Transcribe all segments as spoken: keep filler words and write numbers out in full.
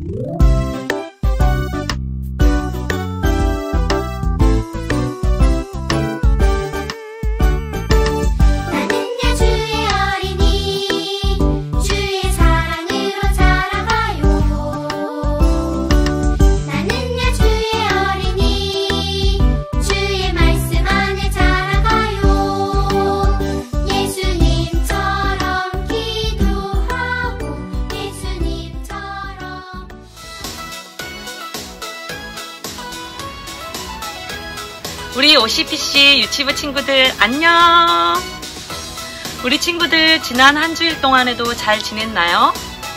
우리 오씨피씨 유치부 친구들 안녕! 우리 친구들 지난 한 주일 동안에도 잘 지냈나요?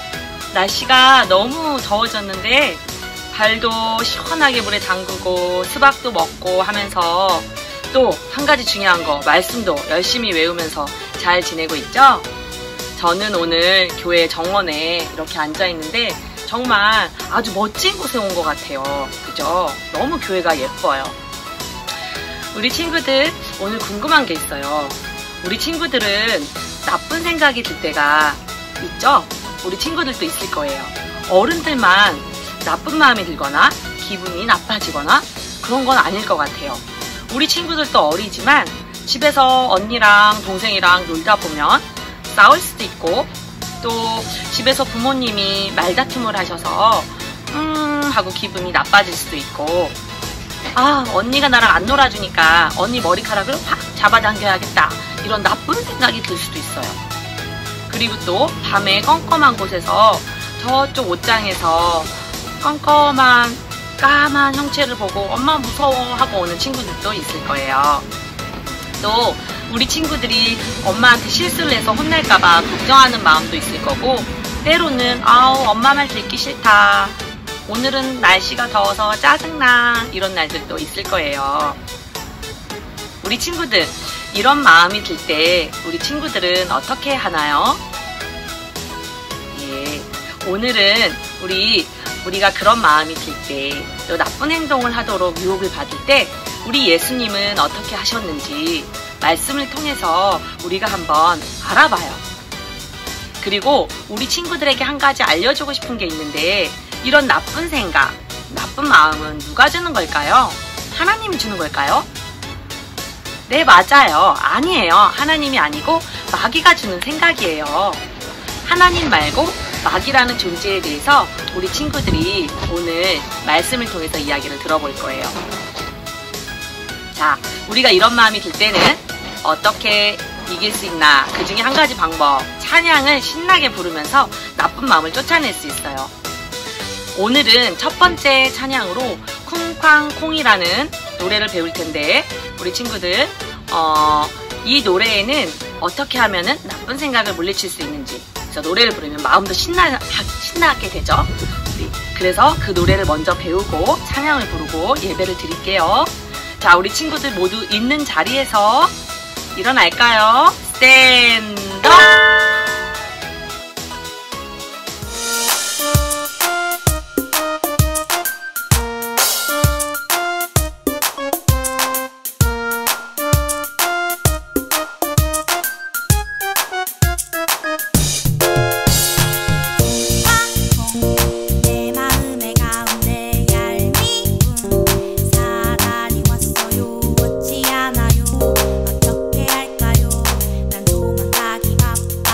날씨가 너무 더워졌는데 발도 시원하게 물에 담그고 수박도 먹고 하면서 또 한 가지 중요한 거 말씀도 열심히 외우면서 잘 지내고 있죠? 저는 오늘 교회 정원에 이렇게 앉아 있는데 정말 아주 멋진 곳에 온 것 같아요. 그죠? 너무 교회가 예뻐요. 우리 친구들 오늘 궁금한 게 있어요. 우리 친구들은 나쁜 생각이 들 때가 있죠? 우리 친구들도 있을 거예요. 어른들만 나쁜 마음이 들거나 기분이 나빠지거나 그런 건 아닐 것 같아요. 우리 친구들도 어리지만 집에서 언니랑 동생이랑 놀다 보면 싸울 수도 있고 또 집에서 부모님이 말다툼을 하셔서 음 하고 기분이 나빠질 수도 있고 아 언니가 나랑 안 놀아주니까 언니 머리카락을 확 잡아당겨야겠다 이런 나쁜 생각이 들 수도 있어요. 그리고 또 밤에 껌껌한 곳에서 저쪽 옷장에서 껌껌한 까만 형체를 보고 엄마 무서워 하고 오는 친구들도 있을 거예요. 또 우리 친구들이 엄마한테 실수를 해서 혼날까봐 걱정하는 마음도 있을 거고 때로는 아우 엄마 말 듣기 싫다 오늘은 날씨가 더워서 짜증나 이런 날들도 있을 거예요. 우리 친구들 이런 마음이 들 때 우리 친구들은 어떻게 하나요? 예, 오늘은 우리 우리가 그런 마음이 들 때 또 나쁜 행동을 하도록 유혹을 받을 때 우리 예수님은 어떻게 하셨는지 말씀을 통해서 우리가 한번 알아봐요. 그리고 우리 친구들에게 한 가지 알려주고 싶은 게 있는데 이런 나쁜 생각, 나쁜 마음은 누가 주는 걸까요? 하나님이 주는 걸까요? 네, 맞아요. 아니에요. 하나님이 아니고 마귀가 주는 생각이에요. 하나님 말고 마귀라는 존재에 대해서 우리 친구들이 오늘 말씀을 통해서 이야기를 들어볼 거예요. 자, 우리가 이런 마음이 들 때는 어떻게 이길 수 있나? 그 중에 한 가지 방법, 찬양을 신나게 부르면서 나쁜 마음을 쫓아낼 수 있어요. 오늘은 첫 번째 찬양으로 쿵쾅콩이라는 노래를 배울 텐데 우리 친구들 어, 이 노래에는 어떻게 하면은 나쁜 생각을 물리칠 수 있는지 그래서 노래를 부르면 마음도 신나, 신나게 되죠. 그래서 그 노래를 먼저 배우고 찬양을 부르고 예배를 드릴게요. 자, 우리 친구들 모두 있는 자리에서 일어날까요? 스탠드업! 어떻게 할까요? 난 도망가기 바빠.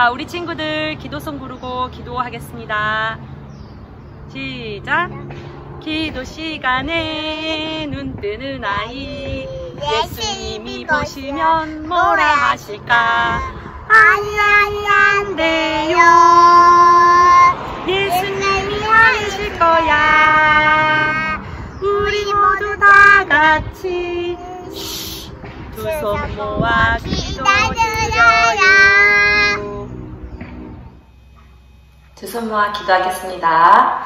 자, 우리 친구들 기도송 부르고 기도하겠습니다. 시작. 기도 시간에 눈 뜨는 아이, 예수님이 보시면 뭐라 하실까? 안녕한데요. 예수님이 하실 거야. 우리 모두 다 같이 두 손 모아 기도드려요. 두 손 모아 기도하겠습니다.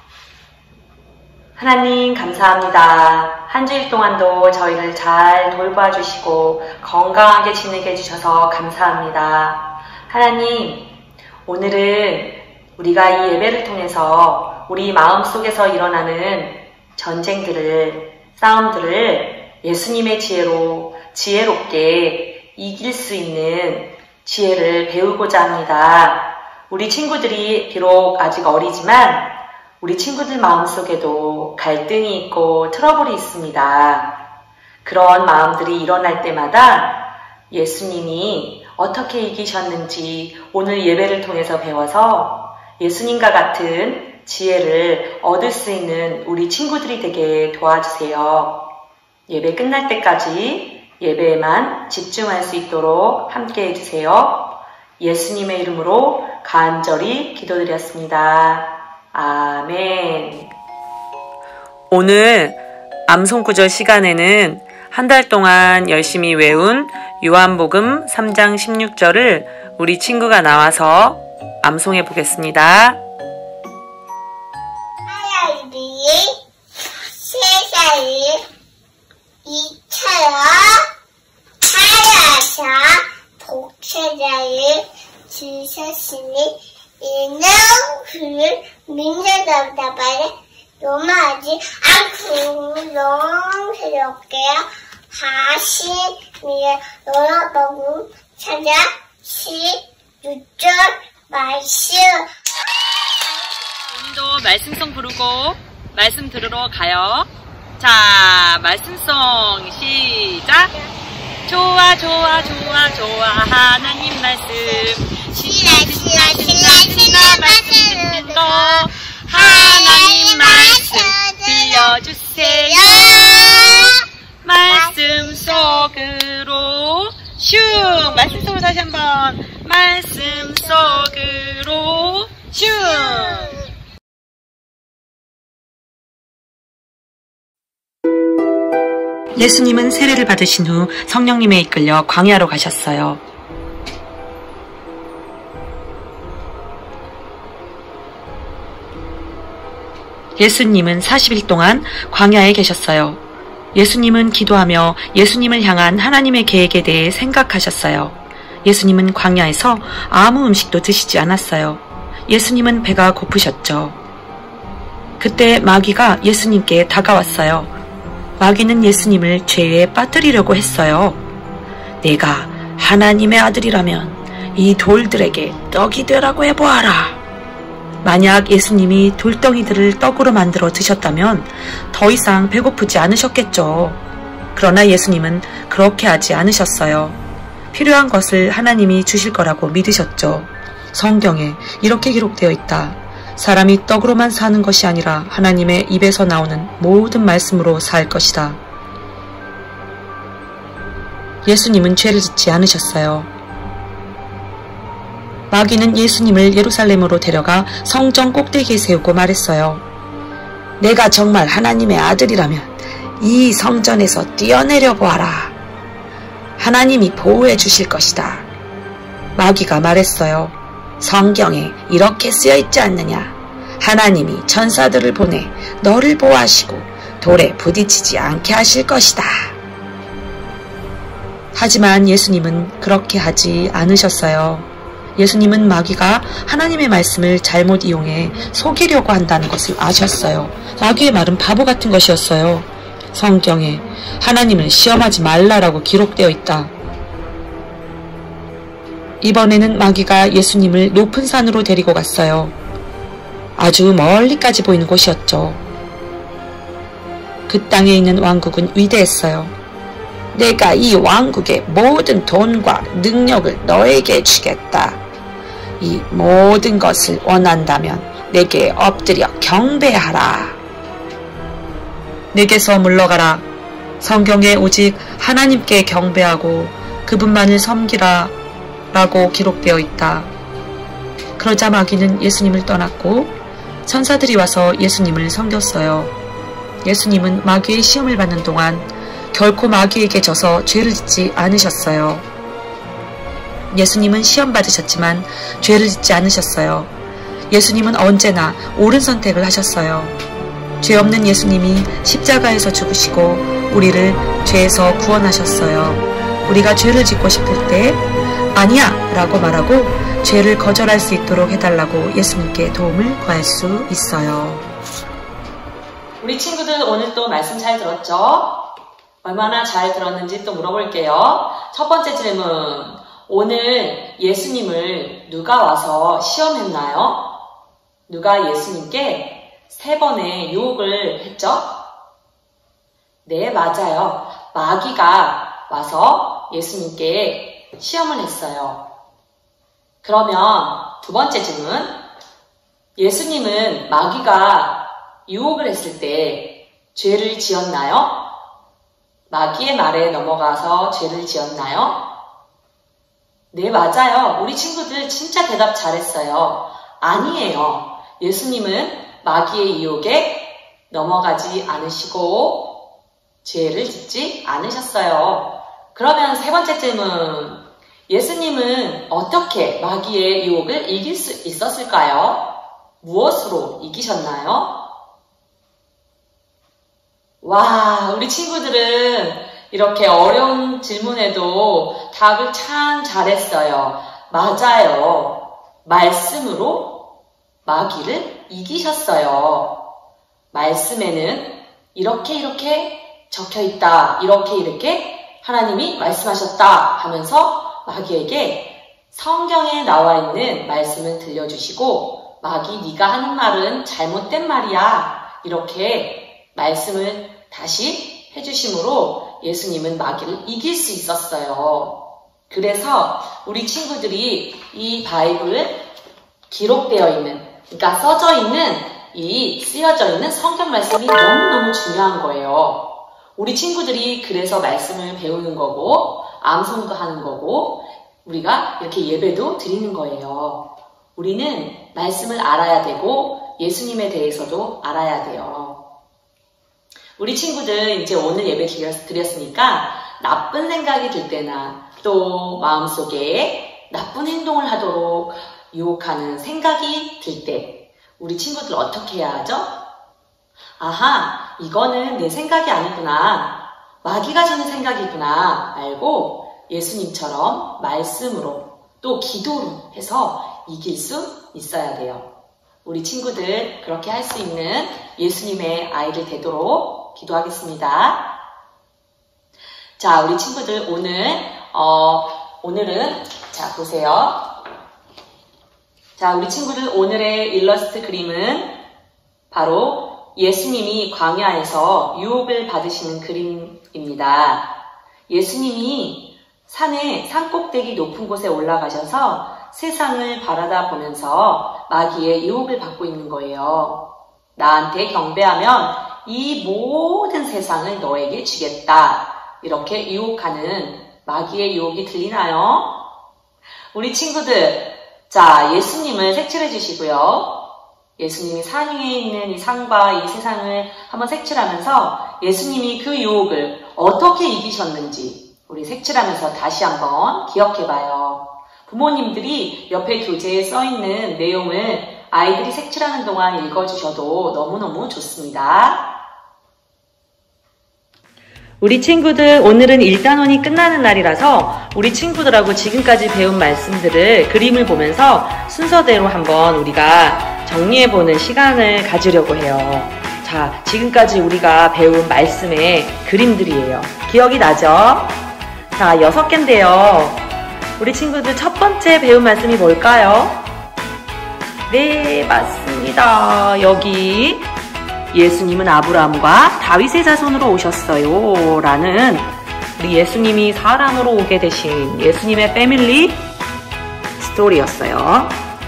하나님 감사합니다. 한 주일 동안도 저희를 잘 돌봐 주시고 건강하게 지내게 해주셔서 감사합니다. 하나님, 오늘은 우리가 이 예배를 통해서 우리 마음속에서 일어나는 전쟁들을, 싸움들을 예수님의 지혜로 지혜롭게 이길 수 있는 지혜를 배우고자 합니다. 우리 친구들이 비록 아직 어리지만 우리 친구들 마음속에도 갈등이 있고 트러블이 있습니다. 그런 마음들이 일어날 때마다 예수님이 어떻게 이기셨는지 오늘 예배를 통해서 배워서 예수님과 같은 지혜를 얻을 수 있는 우리 친구들이 되게 도와주세요. 예배 끝날 때까지 예배에만 집중할 수 있도록 함께 해주세요. 예수님의 이름으로 간절히 기도드렸습니다. 아멘. 오늘 암송구절 시간에는 한 달 동안 열심히 외운 요한복음 삼 장 십육 절을 우리 친구가 나와서 암송해 보겠습니다. 하나님이 세상을 이처럼 사랑하사 독생자를 주셨으니 이는 그를 믿는 자마다 요망하지 않고 영생롭게 하시니 여러분 찾아 십육 절 말씀. 오늘도 말씀송 부르고 말씀 들으러 가요. 자, 말씀송 시작. 좋아 좋아 좋아 좋아 하나님 말씀 신나 신나 신나 신나 말씀 듣는 거 하나님 말씀 들려주세요. 말씀 속으로 슝. 말씀 속으로 다시 한번. 말씀 속으로 슝. 예수님은 세례를 받으신 후 성령님에 이끌려 광야로 가셨어요. 예수님은 사십 일 동안 광야에 계셨어요. 예수님은 기도하며 예수님을 향한 하나님의 계획에 대해 생각하셨어요. 예수님은 광야에서 아무 음식도 드시지 않았어요. 예수님은 배가 고프셨죠. 그때 마귀가 예수님께 다가왔어요. 마귀는 예수님을 죄에 빠뜨리려고 했어요. 내가 하나님의 아들이라면 이 돌들에게 떡이 되라고 해보아라. 만약 예수님이 돌덩이들을 떡으로 만들어 드셨다면 더 이상 배고프지 않으셨겠죠. 그러나 예수님은 그렇게 하지 않으셨어요. 필요한 것을 하나님이 주실 거라고 믿으셨죠. 성경에 이렇게 기록되어 있다. 사람이 떡으로만 사는 것이 아니라 하나님의 입에서 나오는 모든 말씀으로 살 것이다. 예수님은 죄를 짓지 않으셨어요. 마귀는 예수님을 예루살렘으로 데려가 성전 꼭대기에 세우고 말했어요. 내가 정말 하나님의 아들이라면 이 성전에서 뛰어내려 보아라. 하나님이 보호해 주실 것이다. 마귀가 말했어요. 성경에 이렇게 쓰여 있지 않느냐. 하나님이 천사들을 보내 너를 보호하시고 돌에 부딪히지 않게 하실 것이다. 하지만 예수님은 그렇게 하지 않으셨어요. 예수님은 마귀가 하나님의 말씀을 잘못 이용해 속이려고 한다는 것을 아셨어요. 마귀의 말은 바보 같은 것이었어요. 성경에 하나님을 시험하지 말라라고 기록되어 있다. 이번에는 마귀가 예수님을 높은 산으로 데리고 갔어요. 아주 멀리까지 보이는 곳이었죠. 그 땅에 있는 왕국은 위대했어요. 내가 이 왕국의 모든 돈과 능력을 너에게 주겠다. 이 모든 것을 원한다면 내게 엎드려 경배하라. 내게서 물러가라. 성경에 오직 하나님께 경배하고 그분만을 섬기라 라고 기록되어 있다. 그러자 마귀는 예수님을 떠났고 천사들이 와서 예수님을 섬겼어요. 예수님은 마귀의 시험을 받는 동안 결코 마귀에게 져서 죄를 짓지 않으셨어요. 예수님은 시험 받으셨지만 죄를 짓지 않으셨어요. 예수님은 언제나 옳은 선택을 하셨어요. 죄 없는 예수님이 십자가에서 죽으시고 우리를 죄에서 구원하셨어요. 우리가 죄를 짓고 싶을 때 아니야 라고 말하고 죄를 거절할 수 있도록 해달라고 예수님께 도움을 구할 수 있어요. 우리 친구들 오늘 또 말씀 잘 들었죠? 얼마나 잘 들었는지 또 물어볼게요. 첫 번째 질문. 오늘 예수님을 누가 와서 시험했나요? 누가 예수님께 세 번의 유혹을 했죠? 네, 맞아요. 마귀가 와서 예수님께 시험을 했어요. 그러면 두 번째 질문. 예수님은 마귀가 유혹을 했을 때 죄를 지었나요? 마귀의 말에 넘어가서 죄를 지었나요? 네, 맞아요. 우리 친구들 진짜 대답 잘했어요. 아니에요. 예수님은 마귀의 유혹에 넘어가지 않으시고 죄를 짓지 않으셨어요. 그러면 세 번째 질문. 예수님은 어떻게 마귀의 유혹을 이길 수 있었을까요? 무엇으로 이기셨나요? 와, 우리 친구들은 이렇게 어려운 질문에도 답을 참 잘했어요. 맞아요. 말씀으로 마귀를 이기셨어요. 말씀에는 이렇게 이렇게 적혀있다. 이렇게 이렇게 하나님이 말씀하셨다 하면서 마귀에게 성경에 나와 있는 말씀을 들려주시고 마귀 네가 하는 말은 잘못된 말이야. 이렇게 말씀을 다시 해주심으로 예수님은 마귀를 이길 수 있었어요. 그래서 우리 친구들이 이 바이블 기록되어 있는, 그러니까 써져 있는, 이 쓰여져 있는 성경 말씀이 너무너무 중요한 거예요. 우리 친구들이 그래서 말씀을 배우는 거고 암송도 하는 거고 우리가 이렇게 예배도 드리는 거예요. 우리는 말씀을 알아야 되고 예수님에 대해서도 알아야 돼요. 우리 친구들 이제 오늘 예배 드렸으니까 나쁜 생각이 들 때나 또 마음속에 나쁜 행동을 하도록 유혹하는 생각이 들 때 우리 친구들 어떻게 해야 하죠? 아하, 이거는 내 생각이 아니구나. 마귀가 주는 생각이구나 알고 예수님처럼 말씀으로 또 기도로 해서 이길 수 있어야 돼요. 우리 친구들 그렇게 할 수 있는 예수님의 아이들 되도록 기도하겠습니다. 자, 우리 친구들 오늘 어, 오늘은 자 보세요. 자, 우리 친구들 오늘의 일러스트 그림은 바로 예수님이 광야에서 유혹을 받으시는 그림입니다. 예수님이 산에 산꼭대기 높은 곳에 올라가셔서 세상을 바라다 보면서 마귀의 유혹을 받고 있는 거예요. 나한테 경배하면 이 모든 세상을 너에게 주겠다. 이렇게 유혹하는 마귀의 유혹이 들리나요? 우리 친구들, 자, 예수님을 색칠해 주시고요. 예수님이 산 위에 있는 이 산과 이 세상을 한번 색칠하면서 예수님이 그 유혹을 어떻게 이기셨는지 우리 색칠하면서 다시 한번 기억해봐요. 부모님들이 옆에 교재에 써있는 내용을 아이들이 색칠하는 동안 읽어주셔도 너무너무 좋습니다. 우리 친구들 오늘은 일 단원이 끝나는 날이라서 우리 친구들하고 지금까지 배운 말씀들을 그림을 보면서 순서대로 한번 우리가 정리해보는 시간을 가지려고 해요. 자, 지금까지 우리가 배운 말씀의 그림들이에요. 기억이 나죠? 자, 여섯 개인데요. 우리 친구들 첫 번째 배운 말씀이 뭘까요? 네, 맞습니다. 여기 예수님은 아브라함과 다윗의 자손으로 오셨어요 라는 우리 예수님이 사람으로 오게 되신 예수님의 패밀리 스토리였어요.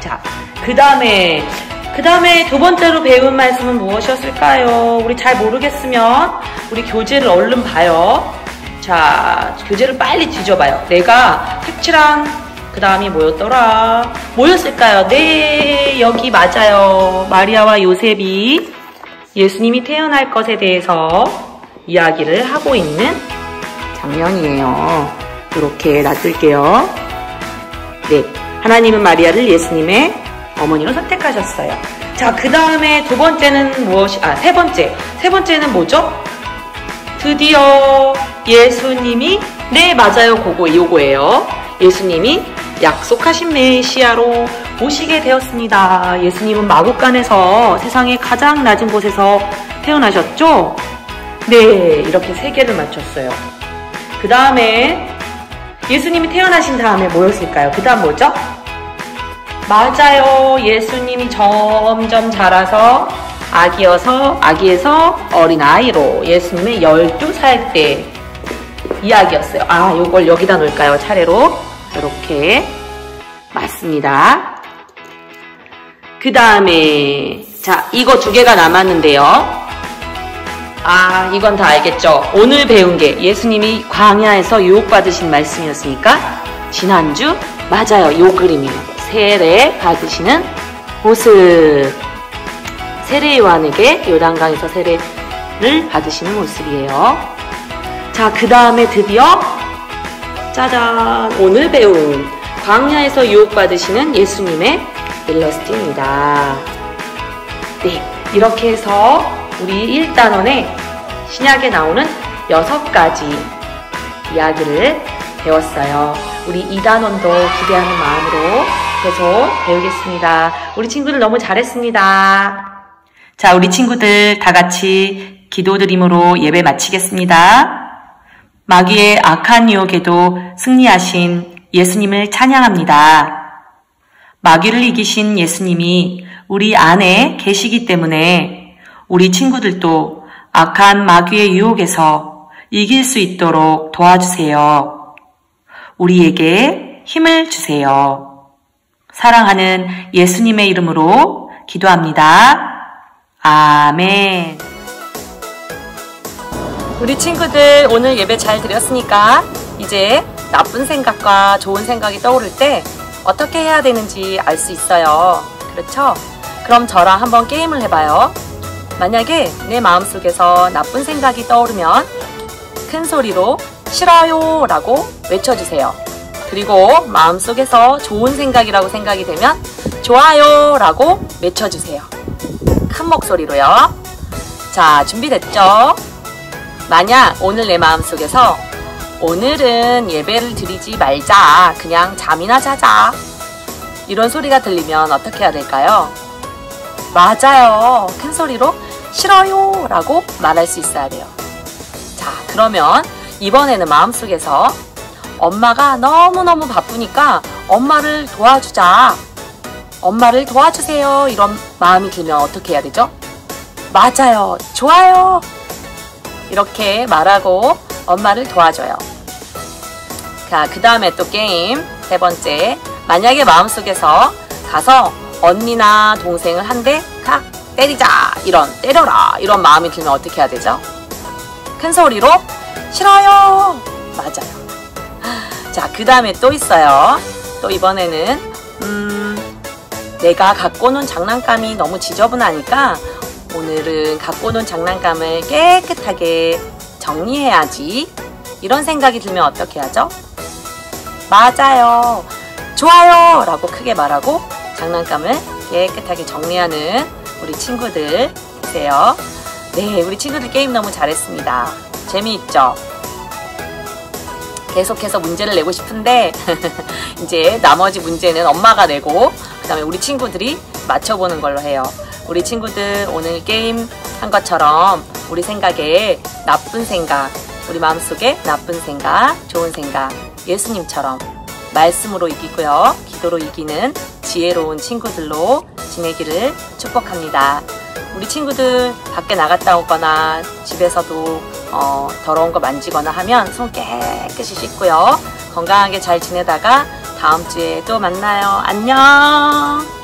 그 다음에 그 다음에 두 번째로 배운 말씀은 무엇이었을까요? 우리 잘 모르겠으면 우리 교재를 얼른 봐요. 자, 교재를 빨리 뒤져봐요. 내가 색칠한 그 다음이 뭐였더라? 뭐였을까요? 네, 여기 맞아요. 마리아와 요셉이 예수님이 태어날 것에 대해서 이야기를 하고 있는 장면이에요. 이렇게 놔둘게요. 네, 하나님은 마리아를 예수님의 어머니로 선택하셨어요. 자, 그 다음에 두 번째는 무엇이, 아, 세 번째. 세 번째는 뭐죠? 드디어 예수님이, 네, 맞아요. 그거, 요거예요. 예수님이 약속하신 메시아로 오시게 되었습니다. 예수님은 마국간에서 세상의 가장 낮은 곳에서 태어나셨죠? 네, 이렇게 세 개를 맞췄어요. 그 다음에 예수님이 태어나신 다음에 뭐였을까요? 그 다음 뭐죠? 맞아요. 예수님이 점점 자라서 아기여서, 아기에서 어린아이로 예수님의 열두 살 때 이야기였어요. 아, 요걸 여기다 놓을까요? 차례로. 이렇게. 맞습니다. 그 다음에, 자, 이거 두 개가 남았는데요. 아, 이건 다 알겠죠? 오늘 배운 게 예수님이 광야에서 유혹받으신 말씀이었으니까, 지난주, 맞아요. 요 그림이에요. 세례 받으시는 모습. 세례 요한에게 요단강에서 세례를 받으시는 모습이에요. 자, 그 다음에 드디어 짜잔, 오늘 배운 광야에서 유혹받으시는 예수님의 일러스트입니다. 네, 이렇게 해서 우리 일 단원의 신약에 나오는 여섯 가지 이야기를 배웠어요. 우리 이 단원도 기대하는 마음으로 계속 배우겠습니다. 우리 친구들 너무 잘했습니다. 자, 우리 친구들 다 같이 기도드림으로 예배 마치겠습니다. 마귀의 악한 유혹에도 승리하신 예수님을 찬양합니다. 마귀를 이기신 예수님이 우리 안에 계시기 때문에 우리 친구들도 악한 마귀의 유혹에서 이길 수 있도록 도와주세요. 우리에게 힘을 주세요. 사랑하는 예수님의 이름으로 기도합니다. 아멘. 우리 친구들 오늘 예배 잘 드렸으니까 이제 나쁜 생각과 좋은 생각이 떠오를 때 어떻게 해야 되는지 알 수 있어요. 그렇죠? 그럼 저랑 한번 게임을 해봐요. 만약에 내 마음속에서 나쁜 생각이 떠오르면 큰 소리로 싫어요 라고 외쳐주세요. 그리고 마음속에서 좋은 생각이라고 생각이 되면 좋아요 라고 외쳐주세요. 큰 목소리로요. 자, 준비됐죠? 만약 오늘 내 마음속에서 오늘은 예배를 드리지 말자, 그냥 잠이나 자자, 이런 소리가 들리면 어떻게 해야 될까요? 맞아요. 큰 소리로 싫어요 라고 말할 수 있어야 돼요. 자, 그러면 이번에는 마음속에서 엄마가 너무너무 바쁘니까 엄마를 도와주자, 엄마를 도와주세요, 이런 마음이 들면 어떻게 해야 되죠? 맞아요. 좋아요. 이렇게 말하고 엄마를 도와줘요. 자, 그 다음에 또 게임 세 번째. 만약에 마음속에서 가서 언니나 동생을 한 대 칵 때리자, 이런, 때려라, 이런 마음이 들면 어떻게 해야 되죠? 큰 소리로 싫어요. 맞아요. 자, 그 다음에 또 있어요. 또 이번에는 음, 내가 갖고 논 장난감이 너무 지저분하니까 오늘은 갖고 논 장난감을 깨끗하게 정리해야지, 이런 생각이 들면 어떻게 하죠? 맞아요. 좋아요 라고 크게 말하고 장난감을 깨끗하게 정리하는 우리 친구들 계세요. 네, 우리 친구들 게임 너무 잘했습니다. 재미있죠? 계속해서 문제를 내고 싶은데 이제 나머지 문제는 엄마가 내고 그 다음에 우리 친구들이 맞춰보는 걸로 해요. 우리 친구들 오늘 게임 한 것처럼 우리 생각에 나쁜 생각, 우리 마음속에 나쁜 생각, 좋은 생각, 예수님처럼 말씀으로 이기고요, 기도로 이기는 지혜로운 친구들로 지내기를 축복합니다. 우리 친구들 밖에 나갔다 오거나 집에서도 어, 더러운 거 만지거나 하면 손 깨끗이 씻고요, 건강하게 잘 지내다가 다음 주에 또 만나요. 안녕.